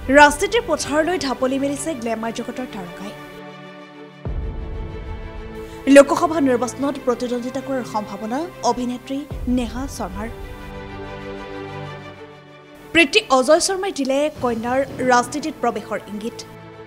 ৰাজনীতিৰ পথাৰলৈ ঢাপলি মেলিছে গ্লেমাৰ জগতৰ তাৰকাই লোকসভা নিৰ্বাচনত প্ৰতিদ্বন্দ্বিতা কৰাৰ সম্ভাৱনা অভিনেত্ৰী নেহা শৰ্মাৰ প্ৰীতি অজয় শৰ্মাই দিলে কন্যাৰ ৰাজনীতিত প্ৰৱেশৰ ইংগিত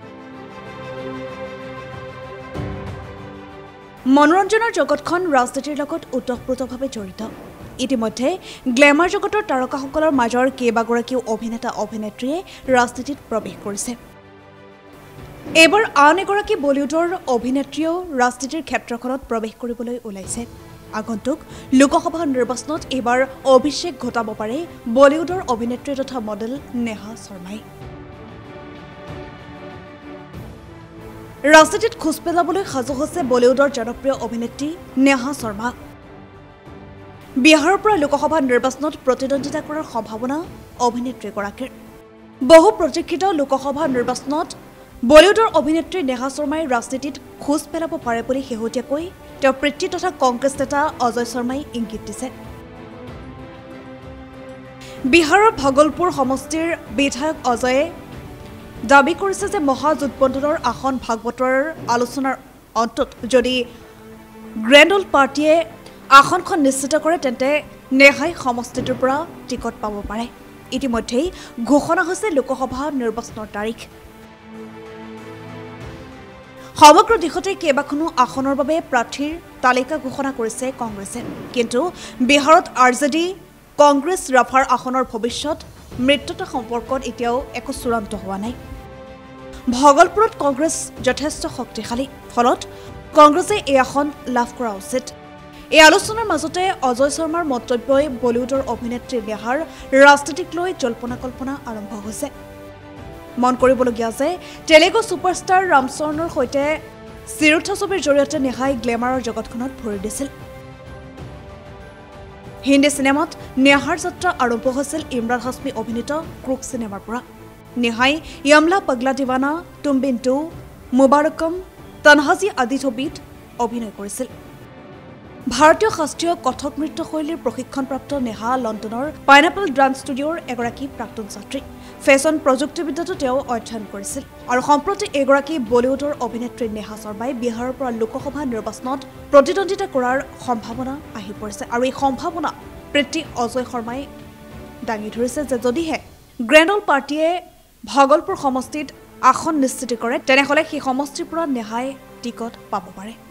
মনোৰঞ্জনৰ জগতখন ৰাজনীতিৰ লগত ওতঃপ্ৰোতভাৱে জড়িত ইতিমধ্যে গ্লেমাৰ জগতৰ তাৰকাসকলৰ মাজৰ কেইবাগৰাকীও অভিনেতা অভিনেত্ৰীয়ে ৰাজনীতিত প্ৰৱেশ কৰিছে এবাৰ আন এগৰাকী বলিউডৰ অভিনেত্ৰীও ৰাজনীতিৰ ক্ষেত্ৰখনত প্ৰৱেশ কৰিবলৈ ওলাইছে আগন্তুক লোকসভা নিৰ্বাচনত এবাৰ অভিষেক ঘটাব পাৰে বলিউডৰ অভিনেত্ৰী তথা মডেল নেহা শৰ্মাই ৰাজনীতিত খোজ পেলাবলৈ সাজু হৈছে বলিউডৰ জনপ্ৰিয় অভিনেত্ৰী নেহা শৰ্মা বিহাৰৰ পৰা লোকসভা নিৰ্বাচনত প্ৰতিদ্বন্দ্বিতা কৰাৰ সম্ভাৱনা অভিনেত্ৰীগৰাকীৰ বহু প্ৰতীক্ষিত লোকসভা নিৰ্বাচনত বলিউডৰ অভিনেত্ৰী নেহা শৰ্মাই ৰাজনীতিত খোজ পেলাব পাৰে বুলি শেহতীয়াকৈ তেওঁৰ পিতৃ তথা কংগ্ৰেছ নেতা অজয় শৰ্মাই ইংগিত দিছে বিহাৰৰ ভাগলপুৰ সমষ্টিৰ বিধায়ক অজয়ে দাবী কৰিছে যে মহাজোটবন্ধনৰ আসন ভাগ বতৰাৰ আলোচনাৰ অন্তত যদি গ্ৰেণ্ড অল পাৰ্টিয়ে আসনখন নিশ্চিত কৰে তেন্তে নেহাই সমষ্টিটোৰ পৰা টিকট পাব পাৰে ইতিমধ্যেই ঘোষণা হৈছে লোকসভা নিৰ্বাচনৰ তাৰিখ সমগ্ৰ দেশতে কেইবাখনো আসনৰ বাবে প্ৰাৰ্থীৰ তালিকা ঘোষণা কৰিছে কংগ্ৰেছে কিন্তু বিহাৰত আৰজেডি কংগ্ৰেছ ৰাফাৰ আসনৰ ভৱিষ্যত মৃত্যুতা সম্পৰ্কত এতিয়াও একো চূড়ান্ত হোৱা নাই ভাগলপুৰত কংগ্ৰেছ যথেষ্ট শক্তিশালী ফলত কংগ্ৰেছে এই আসন লাভ কৰা উচিত এই আলোচনাৰ মাজতে অজয় শৰ্মাৰ মন্তব্যই বলিউডৰ অভিনেত্ৰী নেহাৰ ৰাজনীতিক লৈ জল্পনা কল্পনা আৰম্ভ হৈছে মন কৰিবলগীয়া যে তেলেগু ছুপাৰষ্টাৰ ৰামচৰণৰ সৈতে চিৰুথা ছবিৰ জৰিয়তে নেহাই গ্লেমাৰৰ জগতখনত ভৰি দিছিল হিন্দী চিনেমাত নেহাৰ যাত্ৰা আৰম্ভ হৈছিল ইমৰান হাছমি অভিনীত ক্ৰুক চিনেমাৰ পৰা নেহাই য়মলা পগলা দিৱানা তুম বিন টু মুবাৰকম তনহাজী আদি ছবিত অভিনয় কৰিছিল ভাৰতীয় শাস্ত্ৰীয় কথক নৃত্য শৈলীৰ প্ৰশিক্ষণপ্ৰাপ্ত নেহা লণ্ডনৰ পাইনাপল ডান্স ষ্টুডিঅ'ৰ এগৰাকী প্ৰাক্তন ছাত্ৰী ফেশ্বন প্ৰযুক্তিবিদ্যাতো তেওঁ অধ্যয়ন কৰিছিল আৰু সম্প্ৰতি এগৰাকী বলিউডৰ অভিনেত্ৰী নেহা শৰ্মাই বিহাৰৰ পৰা লোকসভা নিৰ্বাচনত প্ৰতিদ্বন্দ্বিতা কৰাৰ সম্ভাৱনা আহি পৰিছে আৰু এই সম্ভাৱনা প্ৰীতি অজয় শৰ্মাই দাঙি ধৰিছে যে যদিহে গ্ৰেণ্ড অল পাৰ্টিয়ে ভাগলপুৰ সমষ্টিত আসন নিশ্চিত কৰে তেনেহ'লে সেই সমষ্টিৰ পৰা নেহাই টিকট পাব পাৰে